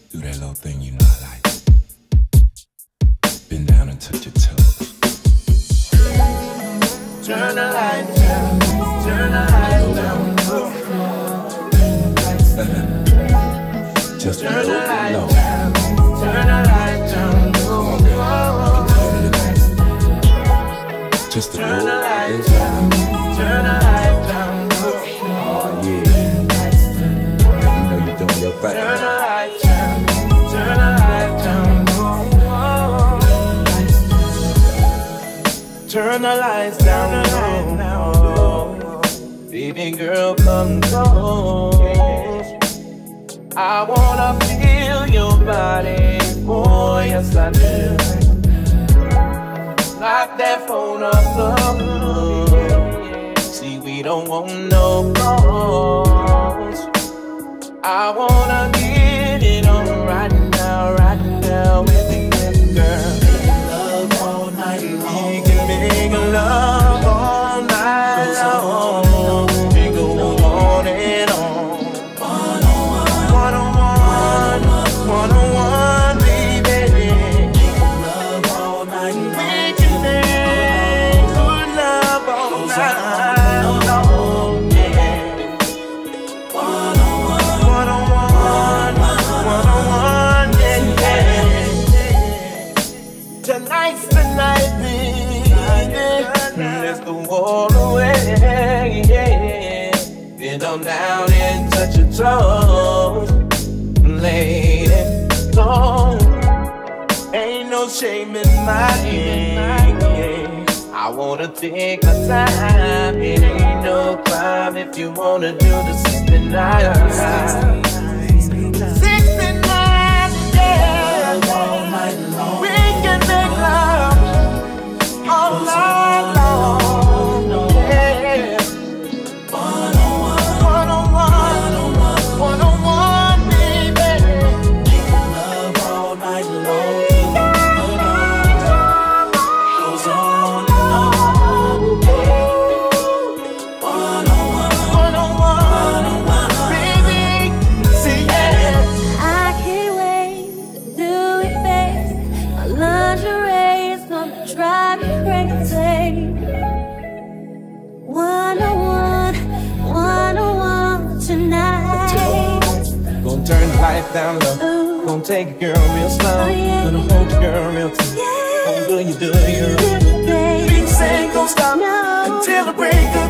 Do that little thing you know I like. Bend down and touch your toes. Turn the lights down, turn the lights down. Just turn the lights low. down, turn the lights down. Just turn the lights down, turn the lights down. Oh yeah. You know you're doing your thing. Turn the lights down, turn the lights down. Turn the lights down, baby girl, come close. I wanna feel your body, oh yes I do. Lock that phone up, see we don't want no calls. I wanna get it on right now with you, girl. Love all night long. We can make love all night long. We go on and on. One-on-one, baby. Love all night long. We can make good love all night long. One-on-one, yeah. Tonight's the night, baby. Let's go all the way, yeah. Bend on down and touch your toes, lady. So ain't no shame in my game. I wanna take my time. It ain't no crime if you wanna do the 69. 69, yeah. We can make love all night long, yeah. One-on-one, baby. Love all night long. Goes on and on. One-on-one, baby. See, yeah. I can't wait to do it, babe. My lingerie is gonna drive me crazy. One-on-one, one-on-one tonight. Gonna turn the light down low. Ooh. Gonna take a girl real slow. Oh, yeah. Gonna hold your girl real tight. Yeah. Gonna do you. Baby, Beats ain't gonna stop no. until the break of